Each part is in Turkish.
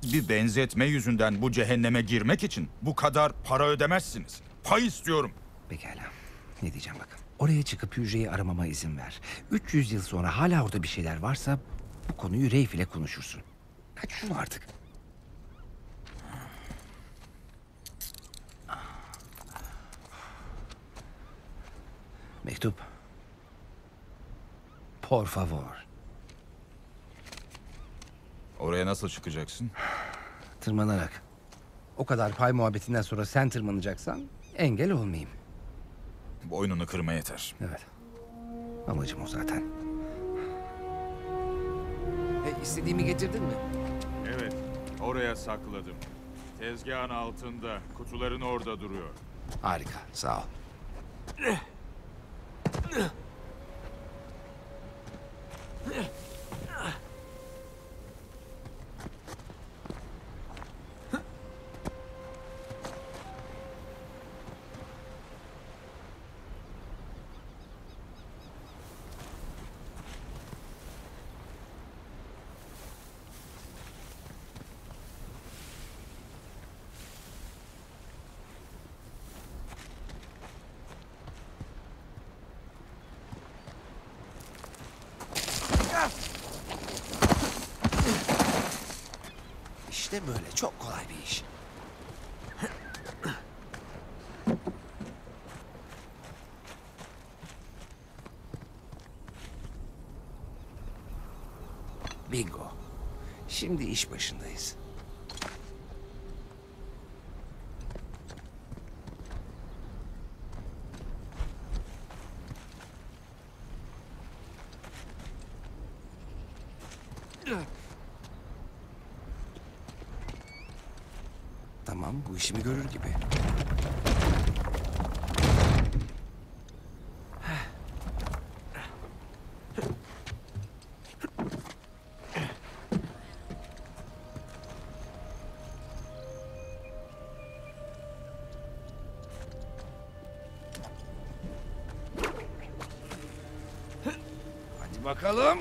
Bir benzetme yüzünden bu cehenneme girmek için bu kadar para ödemezsiniz. Pay istiyorum. Pekala. Ne diyeceğim bakın. Oraya çıkıp hücreyi aramama izin ver. 300 yıl sonra hala orada bir şeyler varsa bu konuyu Reif ile konuşursun. Kaç şunu artık. Mektup. Por favor. Oraya nasıl çıkacaksın? Tırmanarak. O kadar pay muhabbetinden sonra sen tırmanacaksan engel olmayayım. Boynunu kırma yeter. Evet. Amacım o zaten. İstediğimi getirdin mi? Evet, oraya sakladım. Tezgahın altında, kutuların orada duruyor. Harika, sağ ol. İşte böyle çok kolay bir iş. Bingo. Şimdi iş başındayız. Tamam, bu işimi görür gibi. Hadi bakalım.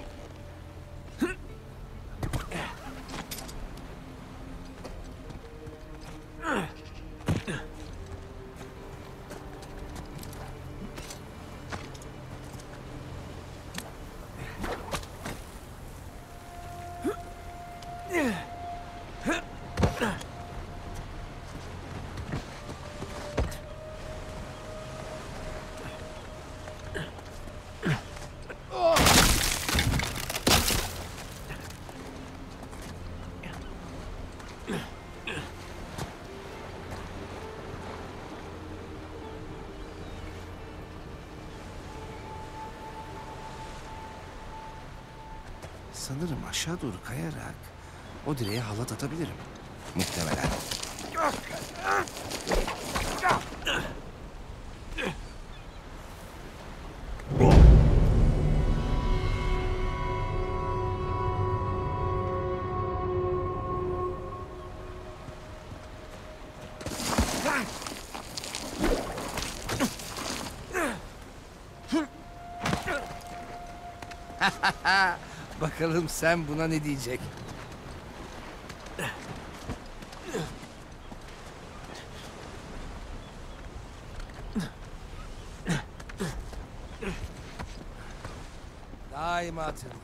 Sanırım aşağı doğru kayarak o direğe halat atabilirim. Muhtemelen. Bakalım sen buna ne diyecek? Daima tırman.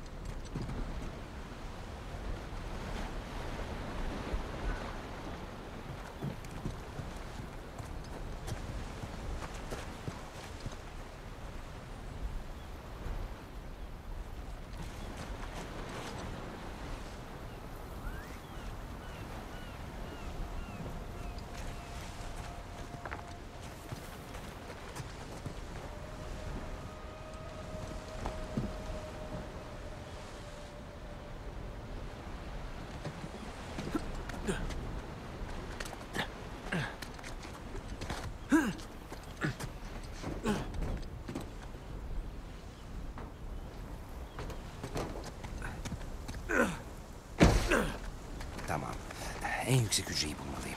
Tamam. En yüksek hücreyi bulmalıyım.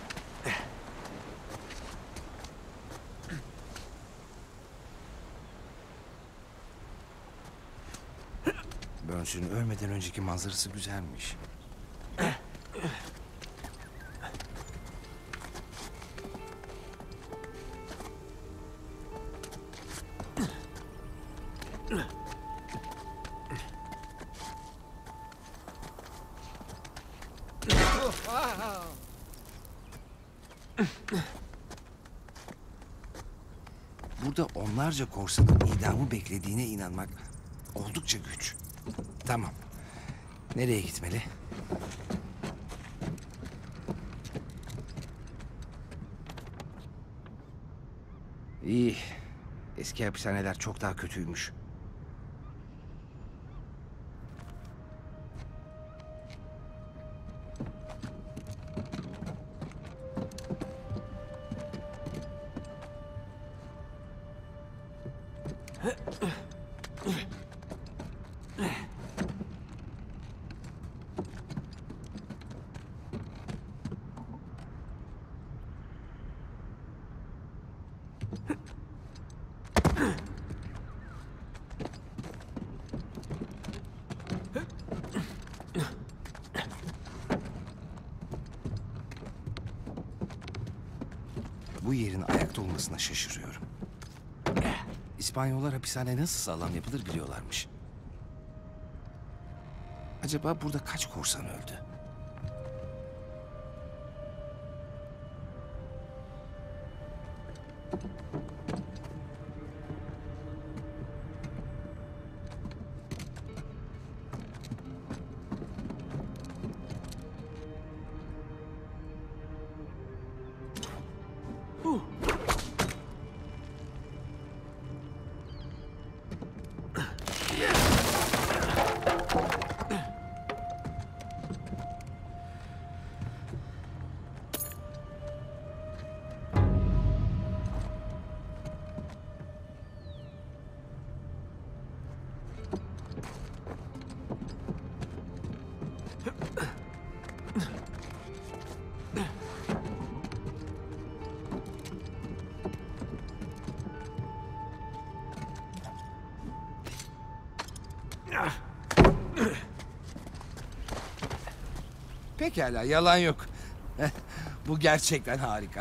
Burns'ün ölmeden önceki manzarası güzelmiş. burada onlarca korsanın idamı beklediğine inanmak oldukça güç. Tamam. Nereye gitmeli? İyi. Eski hapishaneler çok daha kötüymüş. Bu yerin ayakta olmasına şaşırıyorum. İspanyollar hapishane nasıl sağlam yapılır biliyorlarmış. Acaba burada kaç korsan öldü? Pekala, yalan yok. Bu gerçekten harika.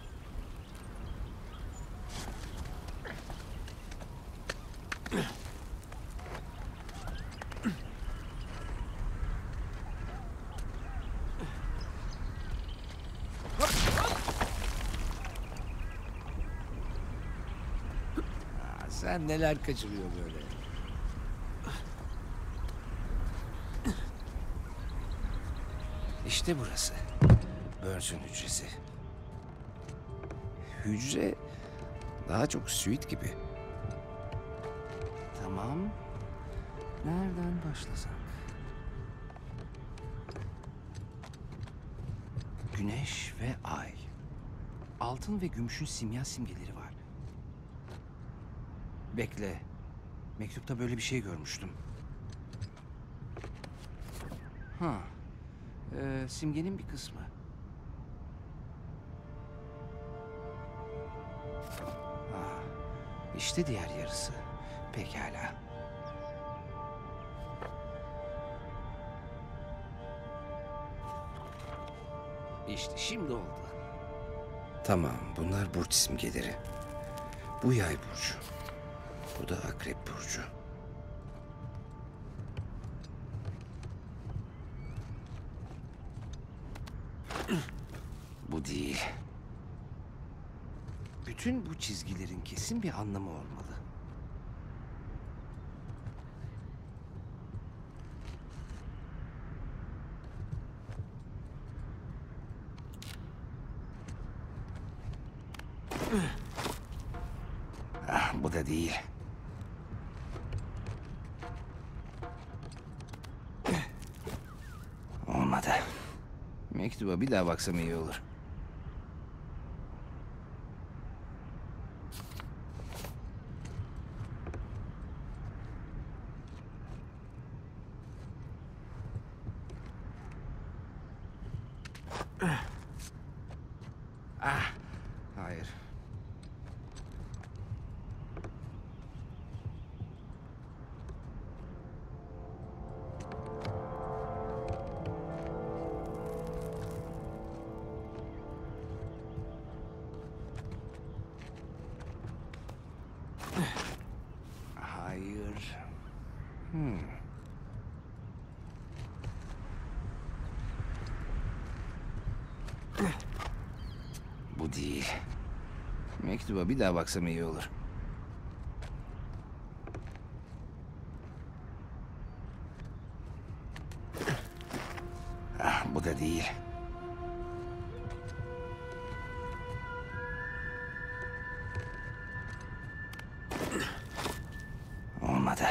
Sen neler kaçırıyor böyle? İşte burası. Burns'ün hücresi. Hücre daha çok suite gibi. Tamam. Nereden başlasak? Güneş ve ay. Altın ve gümüşün simya simgeleri var. Bekle. Mektupta böyle bir şey görmüştüm. Ha. Simgenin bir kısmı. İşte diğer yarısı. Pekala. İşte şimdi oldu. Tamam, bunlar burç simgeleri. Bu yay burcu. Bu da akrep burcu. Bu değil. Bütün bu çizgilerin kesin bir anlamı olmalı. Bu da değil. Olmadı. Mektuba bir daha baksam iyi olur. Hayır. Hayır. Bu değil. Mektuba bir daha baksam iyi olur. Bu da değil. Olmadı.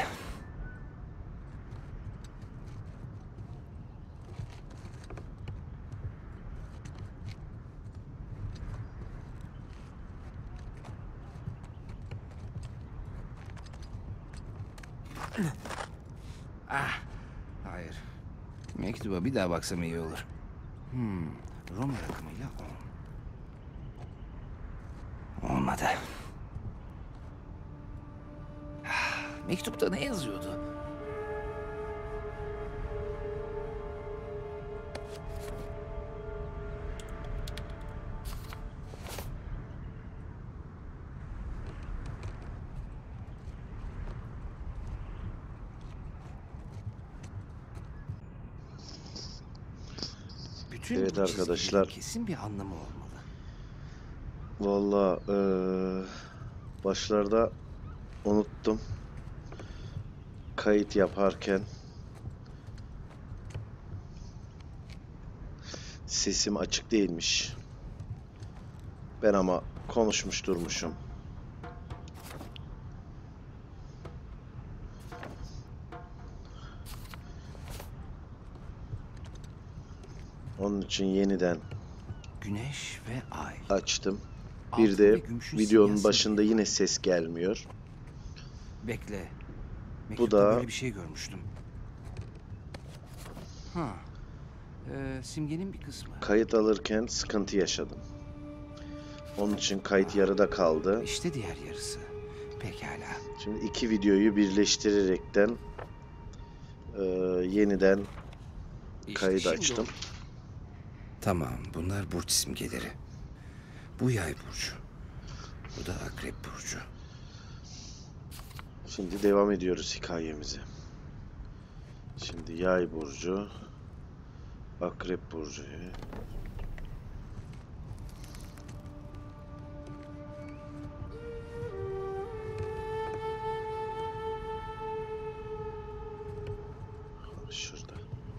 Hayır. Mektuba bir daha baksam iyi olur. Roma rakamıyla 10. Olmadı. Mektupta ne yazıyordu? Bütün Evet bu arkadaşlar. çizgilerin kesin bir anlamı olmalı. Vallahi başlarda unuttum. Kayıt yaparken sesim açık değilmiş. Ben ama konuşmuş durmuşum. Onun için yeniden Güneş ve ay. açtım. Altın Bir ve de gümüşün videonun simyası başında diye. yine ses gelmiyor. Bekle. Mektupta da- böyle bir şey görmüştüm. Simgenin bir kısmı. Kayıt alırken sıkıntı yaşadım. Onun için kayıt yarıda kaldı. İşte diğer yarısı. Pekala. Şimdi iki videoyu birleştirerekten yeniden İşte kaydı şimdi açtım. Tamam, bunlar burç simgeleri. Bu yay burcu. Bu da akrep burcu. Şimdi devam ediyoruz hikayemize. Şimdi Yay burcu, Akrep burcu. Şurada.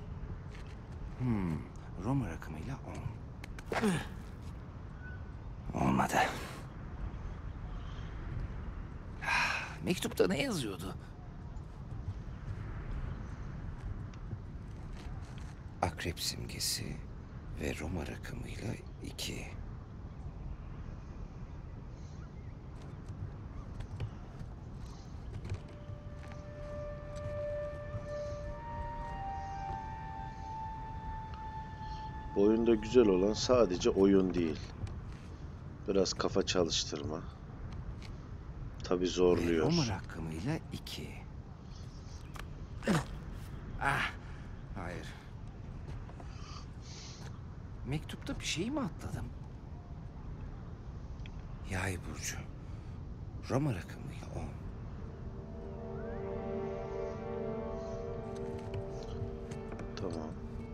Roma rakamıyla 10. Olmadı. Mektupta ne yazıyordu? Akrep simgesi ve Roma rakamıyla 2. Bu oyunda güzel olan sadece oyun değil. Biraz kafa çalıştırma. Tabii Ve zorluyor. Roma rakamıyla 2. Hayır. Mektupta bir şey mi atladım? Yay burcu. Roma rakamıyla 10. Tamam.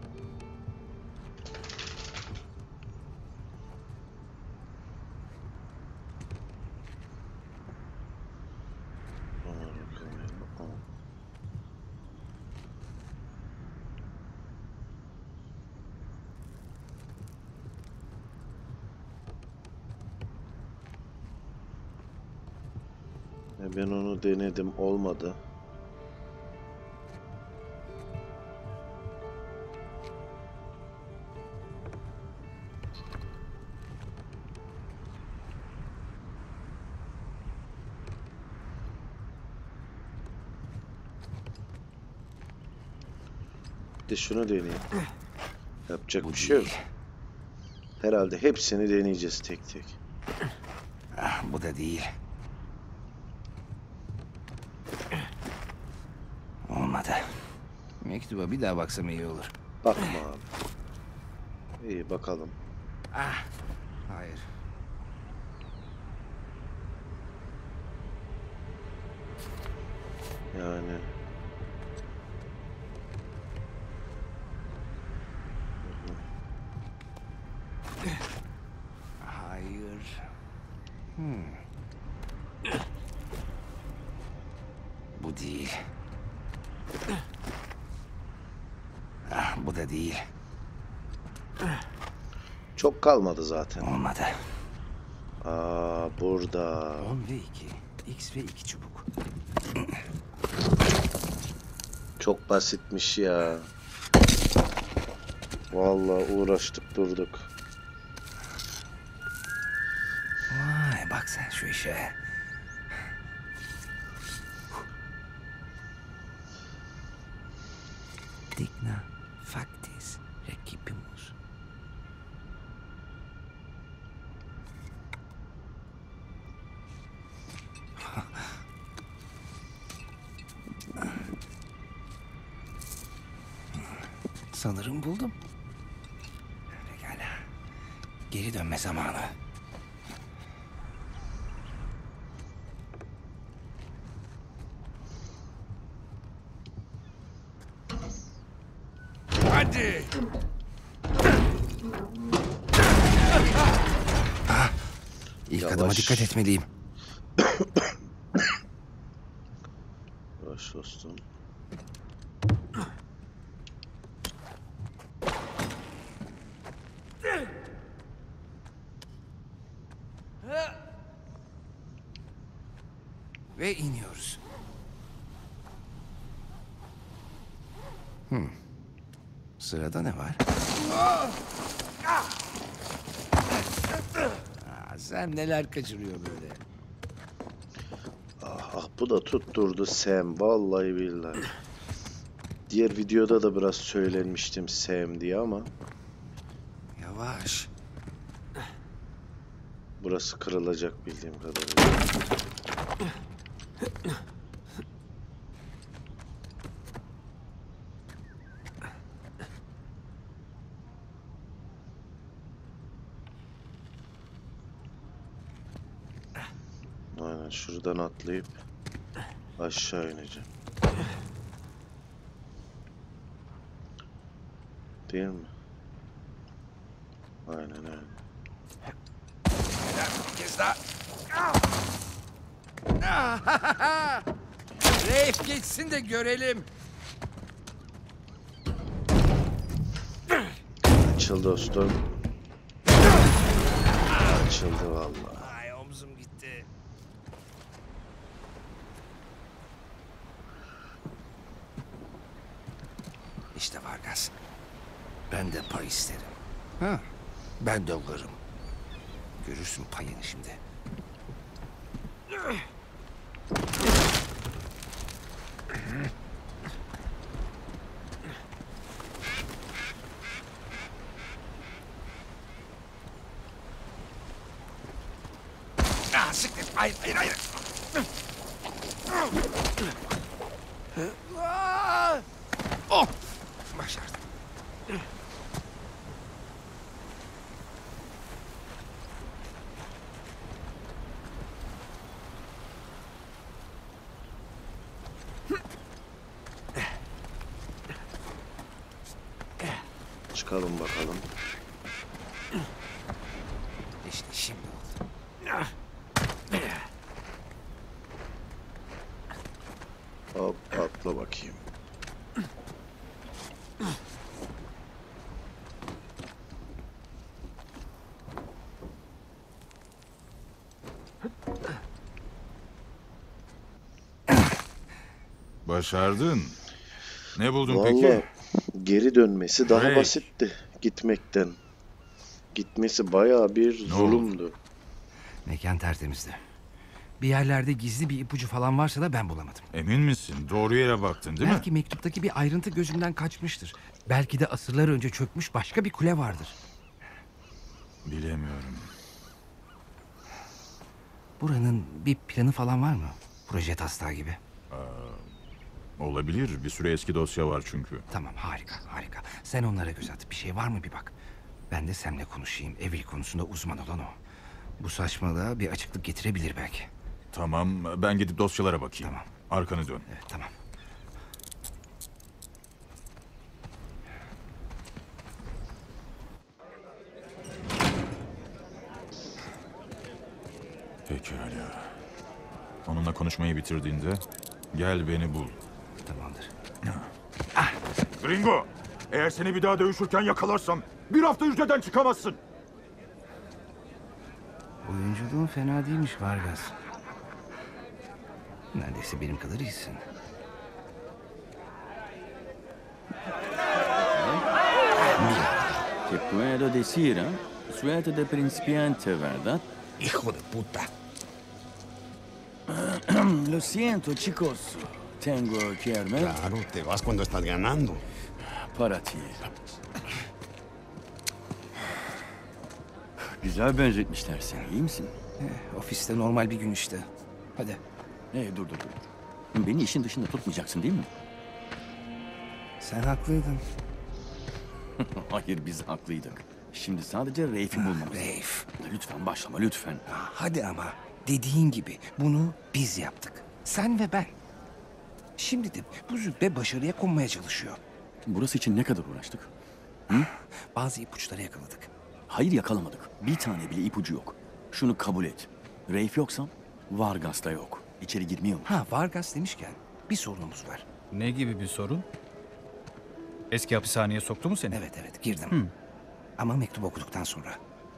Ben onu denedim, olmadı. Bir de şunu deneyeyim. Yapacak Bu bir şey yok. değil. Herhalde hepsini deneyeceğiz tek tek. Bu da değil. Olmadı. Mektuba bir daha baksam iyi olur. Bakma abi. İyi bakalım. Hayır. Yani Hayır. Bu değil. Bu da değil. Çok kalmadı zaten. Olmadı. Aa, burada. 10 ve 2. X ve 2 çubuk. Çok basitmiş ya. Vallahi uğraştık durduk. Vay bak sen şu işe. Digna factis recipimus. Sanırım buldum. Pekala. Geri dönme zamanı. Hadi. İlk Yavaş. adıma dikkat etmeliyim. Yavaş dostum. Ve iniyoruz. Sırada ne var? Sen neler kaçırıyor böyle? Ah, bu da tutturdu Sam. Vallahi billahi. Diğer videoda da biraz söylenmiştim Sam diye ama Yavaş. burası kırılacak bildiğim kadarıyla. Aynen şuradan atlayıp aşağı ineceğim. Değil mi? Aynen öyle. Bir kez daha. Reif geçsin de görelim. Açıl dostum. Açıldı vallahi. Ay omzum gitti. İşte Vargas. Ben de pay isterim. Ha, ben de varım. Görürsün payını şimdi. Ah, siktir. Hayır, hayır, hayır. Oh! Başardım. Çıkalım bakalım. İşte şimdi oldu. Hop atla bakayım. Başardın. Ne buldun Vallahi peki? geri dönmesi daha Hey. basitti gitmekten. Gitmesi bayağı bir Ne oldu? zulümdü. Mekan tertemizdi. Bir yerlerde gizli bir ipucu falan varsa da ben bulamadım. Emin misin? Doğru yere baktın değil Belki mi? mektuptaki bir ayrıntı gözümden kaçmıştır. Belki de asırlar önce çökmüş başka bir kule vardır. Bilemiyorum. Buranın bir planı falan var mı? Proje taslağı gibi. Olabilir. Bir sürü eski dosya var çünkü. Tamam, harika, harika. Sen onlara göz at. Bir şey var mı bir bak. Ben de seninle konuşayım. Evil konusunda uzman olan o. Bu saçmalığa bir açıklık getirebilir belki. Tamam, ben gidip dosyalara bakayım. Tamam. Arkanı dön. Evet, tamam. Pekala. Onunla konuşmayı bitirdiğinde gel beni bul. Tamamdır. Gringo, eğer seni bir daha dövüşürken yakalarsam bir hafta hücreden çıkamazsın. Oyunculuğun fena değilmiş Vargas. Neredeyse benim kadar iyisin. Te puedo decir, ¿eh? Suerte de principiante, ¿verdad? Hijo de puta. Lo siento, chicos. Tengo que irme. Claro, te vas cuando estás ganando. Para ti. Güzel benzetmişler seni, iyi misin? Ofiste normal bir gün işte. Hadi. Dur. Beni işin dışında tutmayacaksın değil mi? Sen haklıydın. Hayır, biz haklıydık. Şimdi sadece Reif'i bulmamız. Reif. Lütfen başlama, lütfen. Hadi ama dediğin gibi bunu biz yaptık. Sen ve ben. Şimdi de bu züppe başarıya konmaya çalışıyor. Burası için ne kadar uğraştık? Bazı ipuçları yakaladık. Hayır, yakalamadık. Bir tane bile ipucu yok. Şunu kabul et. Reif yoksa Vargas da yok. İçeri girmiyor mu? Ha, Vargas demişken bir sorunumuz var. Ne gibi bir sorun? Eski hapishaneye soktu mu seni? Evet girdim. Ama mektup okuduktan sonra.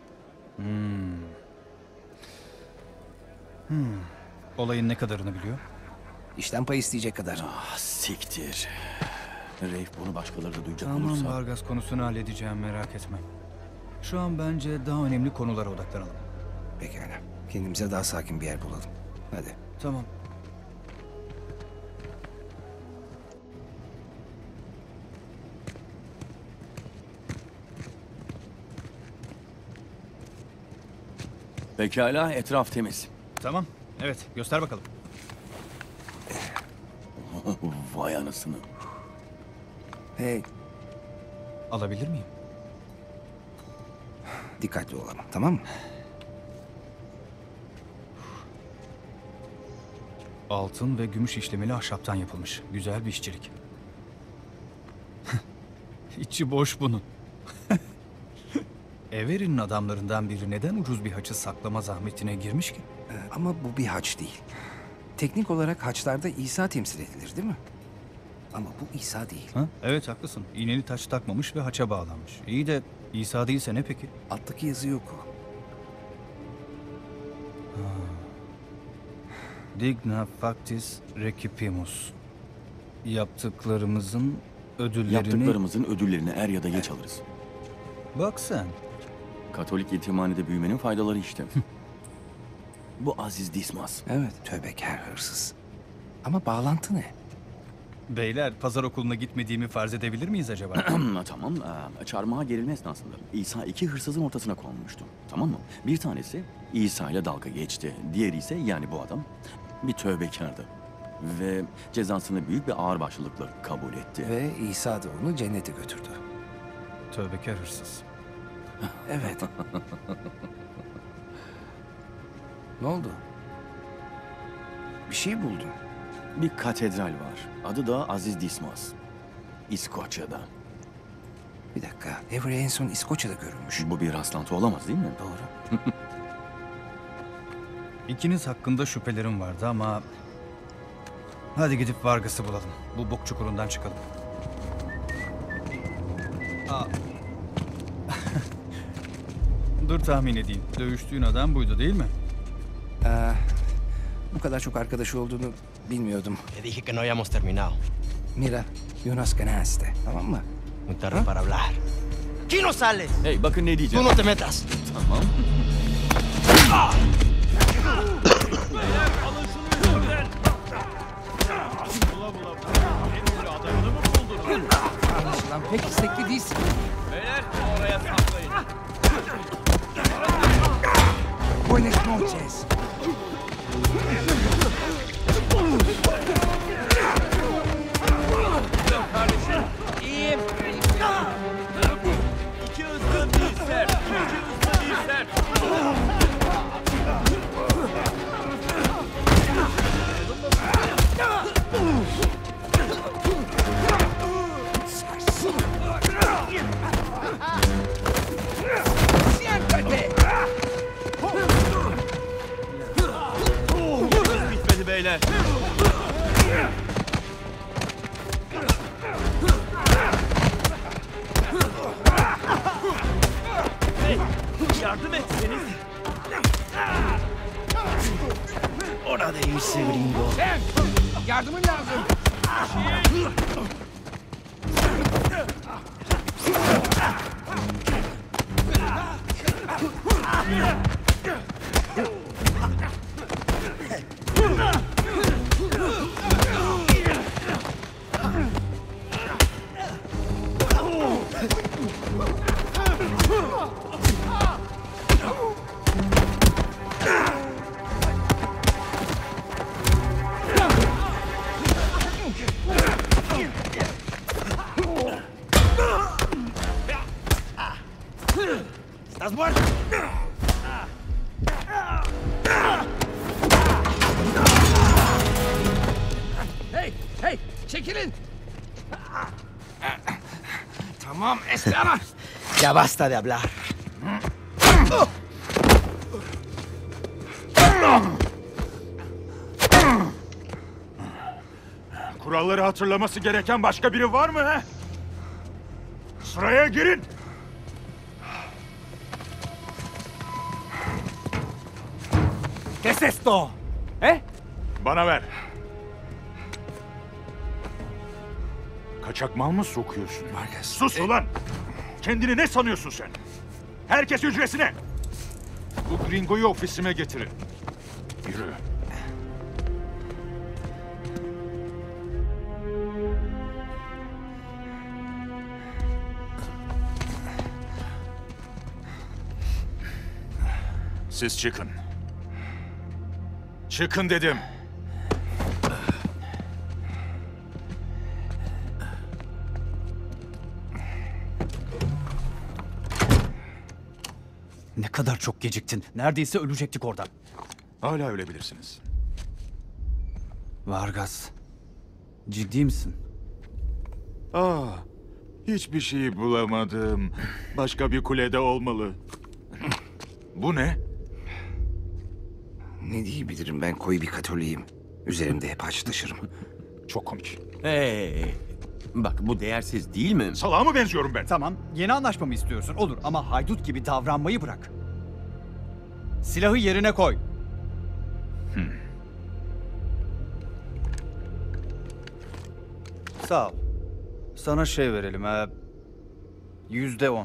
Olayın ne kadarını biliyor? İşten pay isteyecek kadar. Ah, siktir. Reif bunu başkaları da duyacak Tamam, olursa... Vargas konusunu halledeceğim, merak etme. Şu an bence daha önemli konulara odaklanalım. Pekala. Kendimize daha sakin bir yer bulalım. Hadi. Tamam. Pekala, etraf temiz. Tamam. Evet, göster bakalım. Vay anasını. Hey, Alabilir miyim? dikkatli olalım, tamam mı? Altın ve gümüş işlemeli ahşaptan yapılmış. Güzel bir işçilik. İçi boş bunun. Everin'in adamlarından biri neden ucuz bir haçı saklama zahmetine girmiş ki? Ama bu bir haç değil. Teknik olarak haçlarda İsa temsil edilir değil mi? Ama bu İsa değil. Ha? Evet, haklısın. İğneli taç takmamış ve haça bağlanmış. İyi de İsa değilse ne peki? Alttaki yazı yok o. Digna factis recipimus. Yaptıklarımızın ödüllerini... Yaptıklarımızın ödüllerini er ya da geç alırız. Bak sen. Katolik yetimhanede büyümenin faydaları işte. Bu Aziz Dismas. Evet, tövbekar hırsız. Ama bağlantı ne? Beyler, pazar okuluna gitmediğimi farz edebilir miyiz acaba? Tamam, çarmıha gerilme esnasında İsa iki hırsızın ortasına konmuştu. Tamam mı? Bir tanesi İsa ile dalga geçti. Diğeri ise, yani bu adam, bir tövbekardı. Ve cezasını büyük bir ağırbaşlılıkla kabul etti. Ve İsa da onu cennete götürdü. Tövbekar hırsız. Evet. Ne oldu? Bir şey buldun. Bir katedral var. Adı da Aziz Dismas. İskoçya'da. Bir dakika, Avery en son İskoçya'da görülmüş. Bu bir rastlantı olamaz değil mi? Doğru. İkiniz hakkında şüphelerim vardı ama... Hadi gidip Vargas'ı bulalım. Bu bok çukurundan çıkalım. Aa. Dur tahmin edeyim. Dövüştüğün adam buydu değil mi? Bu kadar çok arkadaşı olduğunu bilmiyordum. Te dije que no habíamos terminado. Mira, Jonas ganaste, tamam mı? Muy tarde para hablar. ¡Aquí no sales! Hey, bakın ne ¡Tú diyeceğim. no te metas! Tamam. Anlaşılan pek istekli değilsin. Buenas noches. Bitmedi beyler. Yardım etseniz. Hora de irse, gringo. Yardımın lazım. ¿Estás muerto? Hey, çekilin. Tamam, Estela. Ya basta de hablar. Kuralları hatırlaması gereken başka biri var mı he? Sıraya girin. ¿Qué es esto? ¿Eh? Bana ver. Kaçak mal mı sokuyorsun? Sus ulan! Kendini ne sanıyorsun sen? Herkes hücresine! Bu gringoyu ofisime getirin. Yürü. Siz çıkın. Çıkın dedim. Ne kadar çok geciktin. Neredeyse ölecektik orada. Hala ölebilirsiniz. Vargas, ciddi misin? Hiçbir şey bulamadım. Başka bir kulede olmalı. Bu ne? Ne diyebilirim, ben koyu bir Katoliyim. Üzerimde hep haç taşırım. Çok komik. Bak bu değersiz değil mi? Salağa mı benziyorum ben? Tamam, yeni anlaşma mı istiyorsun? Olur ama haydut gibi davranmayı bırak. Silahı yerine koy. Sağ ol. Sana şey verelim ha. %10.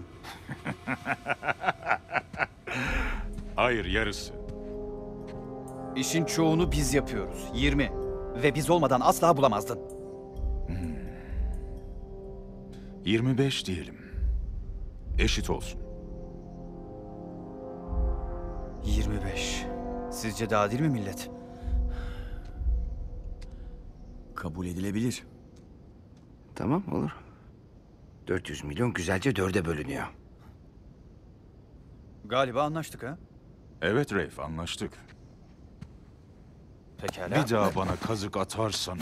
Hayır, yarısı. İşin çoğunu biz yapıyoruz. 20. Ve biz olmadan asla bulamazdın. 25 diyelim. Eşit olsun. 25. Sizce de adil mi millet? Kabul edilebilir. Tamam, olur. 400 milyon güzelce 4'e bölünüyor. Galiba anlaştık ha? Evet Reif, anlaştık. Pekala. Bir daha bana kazık atarsan...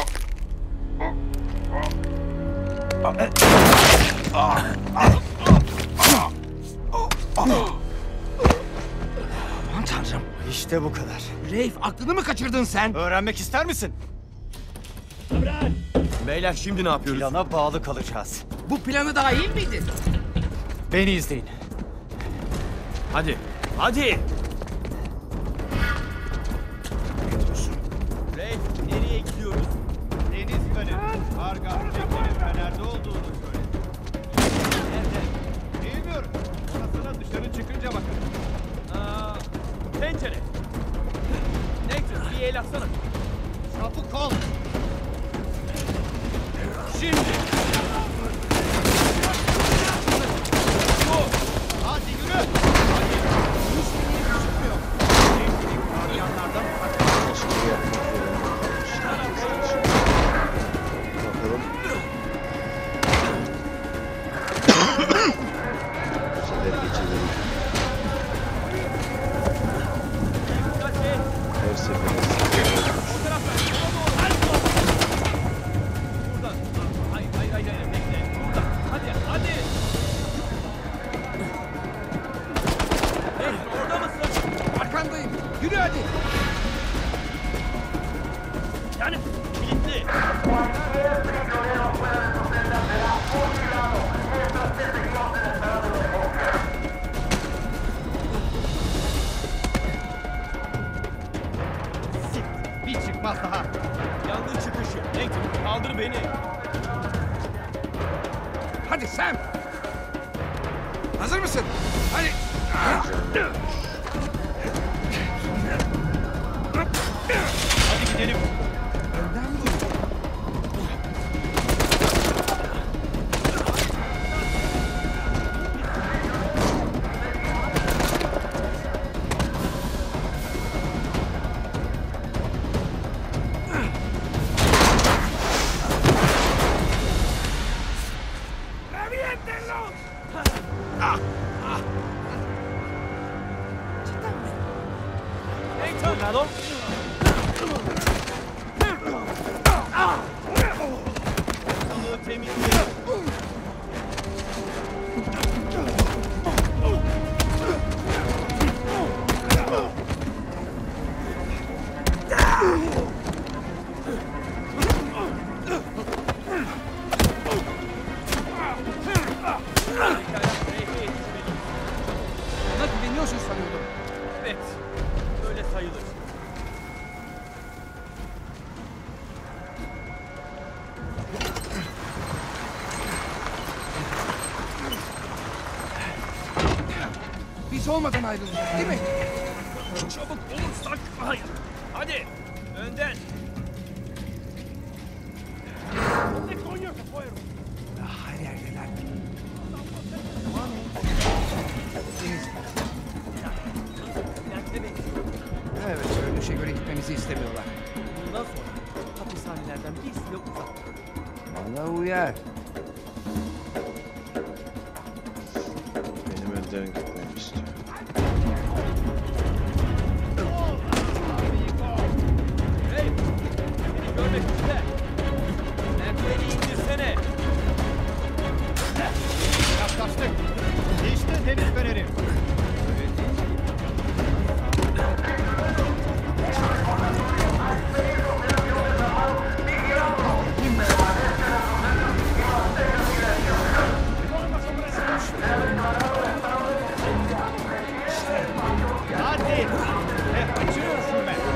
Aman tanrım. İşte bu kadar. Reif, aklını mı kaçırdın sen? Öğrenmek ister misin? Beyler şimdi ne yapıyoruz? Plana bağlı kalacağız. Bu planı daha iyi miydi? Beni izleyin. Hadi. Hadi. Reif, nereye gidiyoruz? Deniz feneri. Vargas, teknenin fenerde olduğunu söyledi. Nerede? Bilmiyorum. Orasına dışarı çıkınca bakın. Pencere. Nathan, bir el atsana. Çabuk ol. Şimdi. Hadi yürü. Hadi. Hiçbir yeri çıkmıyor. Nathan'in gardiyanlardan Bakalım. Bu sefer geçelim. Her seferinde. Hayır, bekle. Burada. Hadi. Hey, orada mısın? Arkandayım. Yürü hadi. Yani kilitli. biraz daha. Yangın çıkışı. Nathan kaldır beni. Hadi Sam. Hazır mısın? Hadi. Hadi gidelim. Önden mi vurdun? Tornado. Ortalığı temizleyin. Ona güveniyorsun sanıyordum. Evet. Öyle sayılır. Biz olmadan ayrılacak değil mi? Çabuk olursak. Hayır. Hadi. Önden. Her yerdeler. Evet, görünüşe göre gitmemizi istemiyorlar. Bundan sonra hapishanelerden bir süre uzak. Bana uyar. Benim önden gitmemi istiyor. Hey! Beni görmek güzel. Merdiveni indirsene. Yaklaştık. İşte deniz feneri. Hadi. Açıyorsun ben.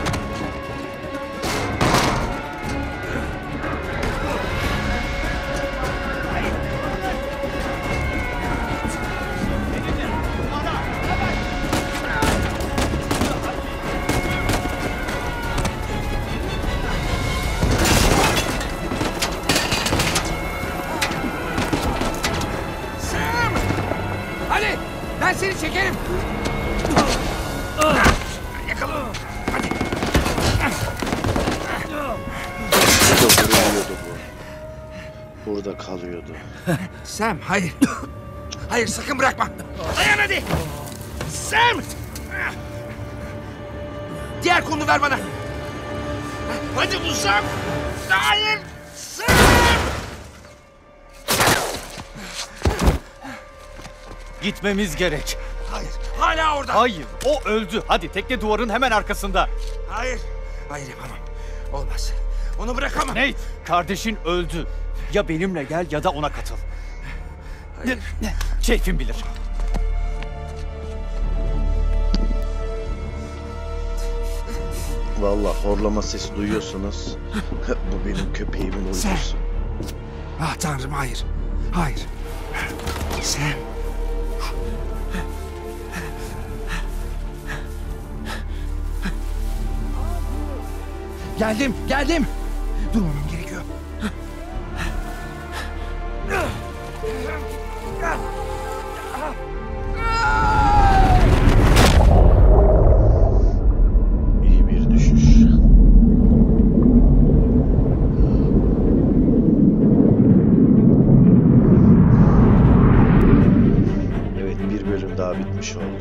Sam! Hadi! Ben seni çekerim. Yakala. Hadi. Burada vuruyordu bu. Burada kalıyordu. Sam, hayır. Hayır, sakın bırakma. Dayan hadi. Sam! Diğer kolunu ver bana. Hadi bu Sam. Hayır. Sam! Gitmemiz gerek. Hayır, hala orada. Hayır, o öldü. Hadi tekne duvarın hemen arkasında. Hayır. Hayır yapamam. Olmaz. Onu bırakamam. Nate, kardeşin öldü. Ya benimle gel ya da ona katıl. Hayır. Keyfin bilir. Vallahi horlama sesi duyuyorsunuz. Bu benim köpeğimin uykusu. Ah tanrım hayır. Hayır. Sam. Geldim. Durmamam gerekiyor. İyi bir düşüş. Evet, bir bölüm daha bitmiş oldu.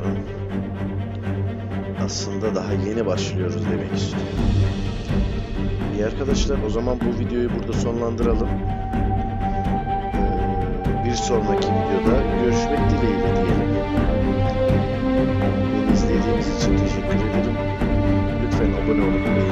Aslında daha yeni başlıyoruz demek istiyorum. İyi arkadaşlar, o zaman bu videoyu burada sonlandıralım. Bir sonraki videoda görüşmek dileğiyle diyelim. Beni izlediğiniz için teşekkür ederim. Lütfen abone olun.